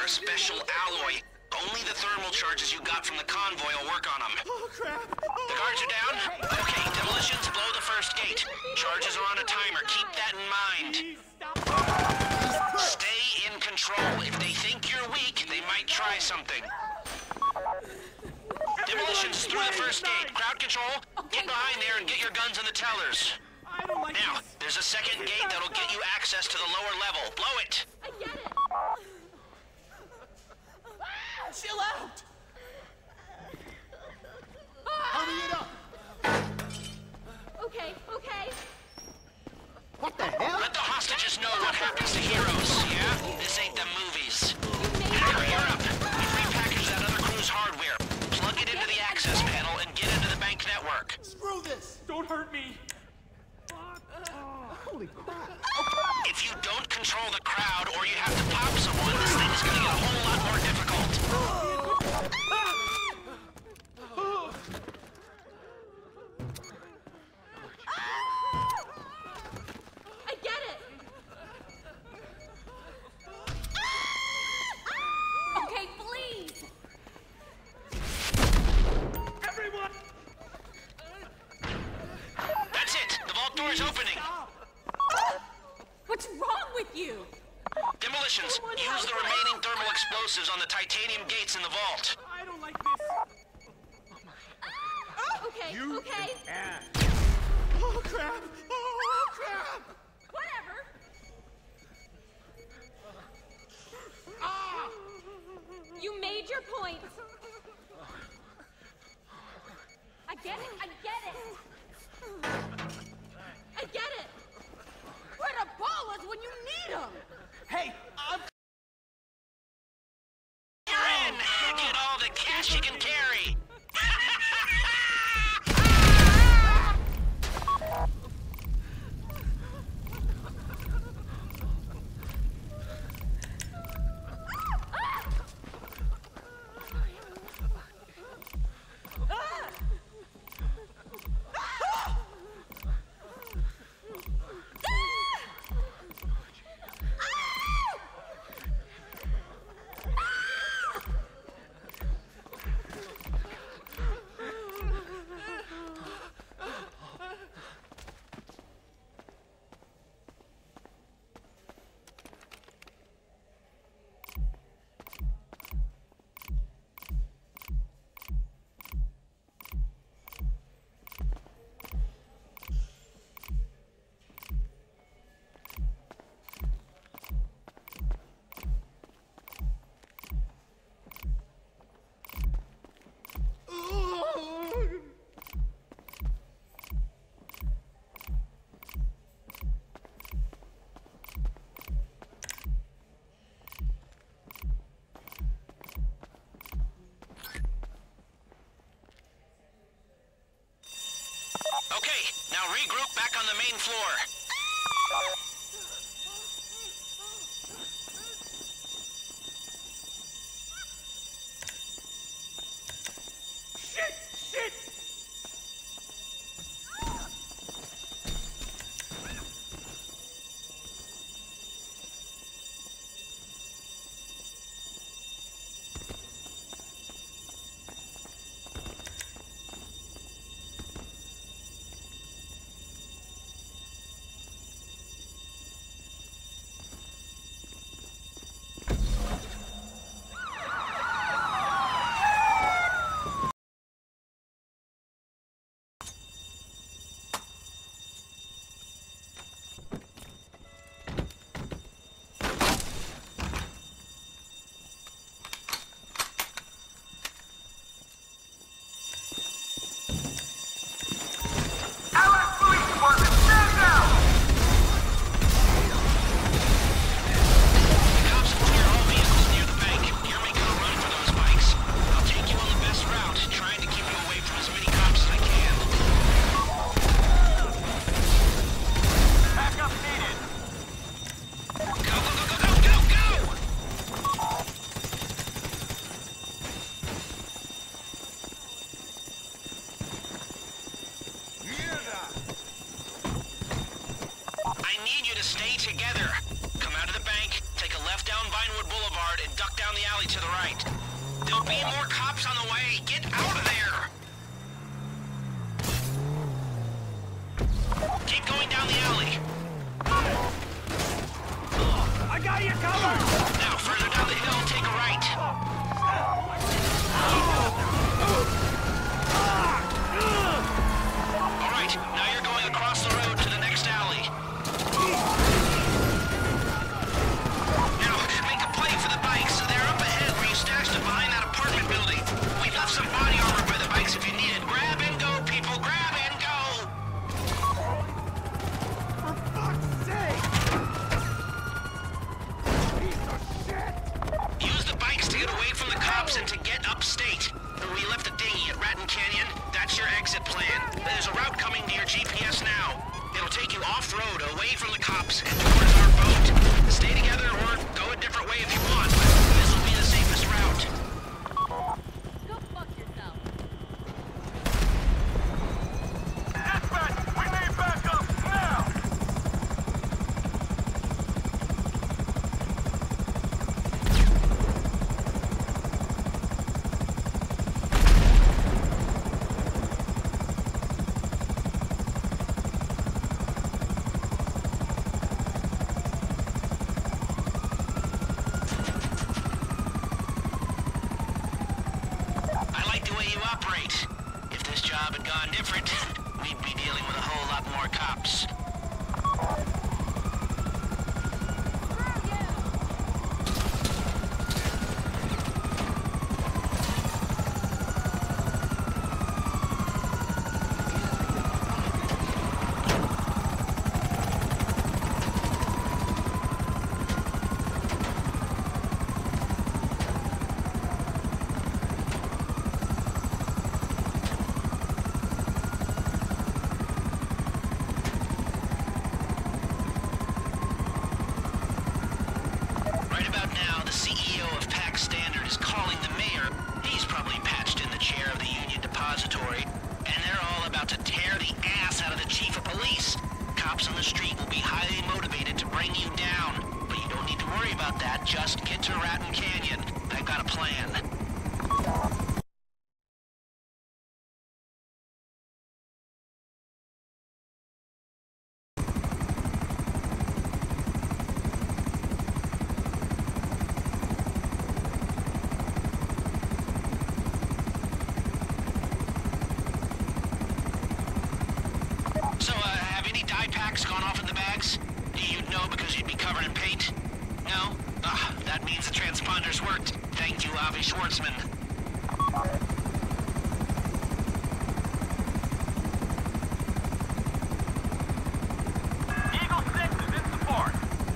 special alloy. Only the thermal charges you got from the convoy will work on them. Oh, crap! The guards are down? Okay, demolitions, blow the first gate. Charges are on a timer. Keep that in mind. Stay in control. If they think you're weak, they might try something. Demolitions through the first gate. Crowd control. Get behind there and get your guns in the tellers. I don't like Now, this. there's a second gate that'll get you access to the lower level. Blow it. I get it. Chill out! Hurry it up! Okay, okay. What the hell? Let the hostages know what happens to heroes, yeah? This ain't the movies. You made Hacker, it. you're up. Repackage that other crew's hardware. Plug it into the access panel and get into the bank network. Screw this! Don't hurt me! Holy crap! If you don't control the crowd or you have to pop someone, this thing is gonna get a whole lot more difficult. I get it. Okay, please. Everyone! That's it. The vault door is opening. What's wrong with you? Demolitions, use the remaining thermal explosives on the titanium gates in the vault. I don't like this. Okay, okay. Oh, crap! Oh, crap! Whatever. You made your point. I get it, I get it. I get it. Where the ball is when you need them. Hey, I'm... You're in. Get all the cash you can carry. Okay, now regroup back on the main floor. Shit! Shit! Cops clear all vehicles near the bank. You're making a run for those bikes. I'll take you on the best route, trying to keep you away from as many cops as I can. Backup needed! Go, go, go, go, go, go, go! I need you to stay together. Come out of the bank, take a left down Vinewood Boulevard and duck down the alley to the right. There'll be more cops on the way. Get out of there! Keep going down the alley. I got you covered! Now, further down the hill, take a right. All right, now you're going across the road to the next alley. Now, make a play for the bikes. They're up ahead where you stashed them behind that apartment building. We've left some body armor by the bikes if you need it. Grab and go, people. Grab and go. For fuck's sake! Piece of shit! Use the bikes to get away from the cops and to get upstate. We left a dinghy at Raton Canyon. That's your exit plan. There's a route coming to your GPS now. It'll take you off-road, away from the cops, and towards our boat. Stay together or go a different way if you want, but this will be the safest route. Go fuck yourself. Dispatch, we need backup now! I like the way you operate. If this job had gone different, we'd be dealing with a whole lot more cops. Right about now, the CEO of PAC Standard is calling the mayor. He's probably patched in the chair of the Union Depository. And they're all about to tear the ass out of the chief of police. Cops on the street will be highly motivated to bring you down. But you don't need to worry about that. Just get to Raton Canyon. I've got a plan. So, have any dye packs gone off in the bags? You'd know because you'd be covered in paint? No? That means the transponders worked. Thank you, Avi Schwartzman. Eagle 6 is in support.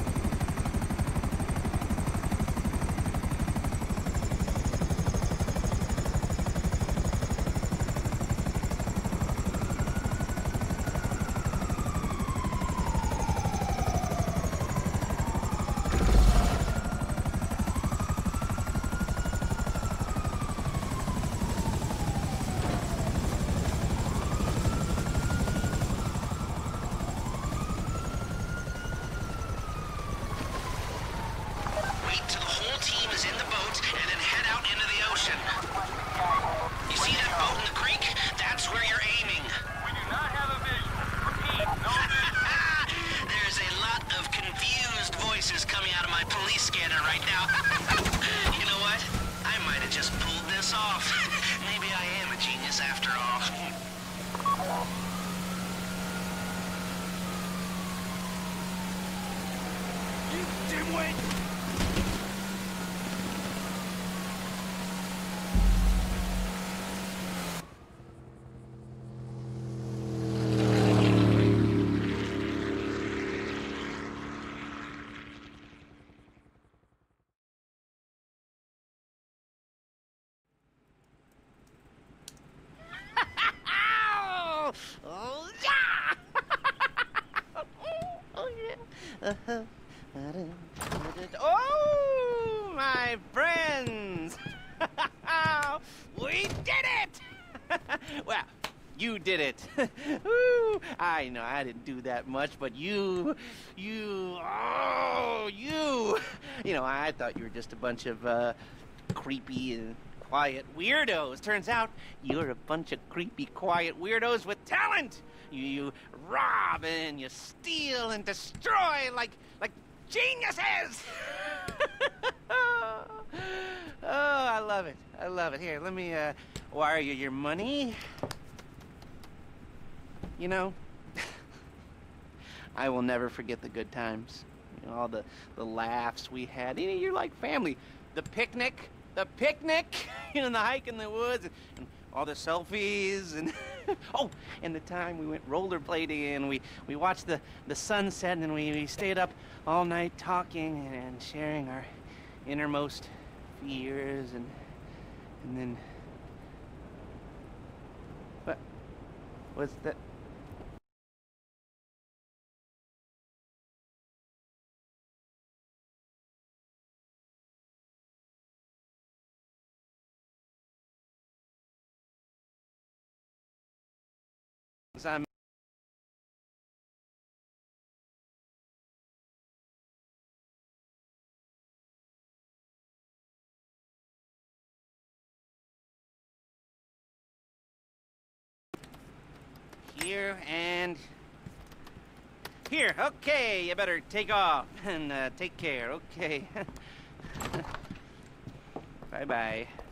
Wait till the whole team is in the boat and then head out into the ocean. You see that boat in the creek? That's where you're aiming. We do not have a visual. Repeat, no visual. There's a lot of confused voices coming out of my police scanner right now. You know what? I might have just pulled this off. Maybe I am a genius after all. You dimwit! Oh yeah! Oh yeah! Oh, my friends! We did it! Well, You did it. Woo. I know I didn't do that much, but you. You, I thought you were just a bunch of creepy and quiet weirdos. Turns out you're a bunch of creepy, quiet weirdos with talent. You rob and you steal and destroy like geniuses. Oh, I love it. I love it. Here, let me wire you your money. You know, I will never forget the good times. You know, all the laughs we had. You know, you're like family. The picnic, you know, the hike in the woods, and all the selfies, and oh, and the time we went rollerblading, and we watched the sunset, and we stayed up all night talking and sharing our innermost fears, and then what was that? I'm here and here. Okay, you better take off and take care. Okay. Bye-bye.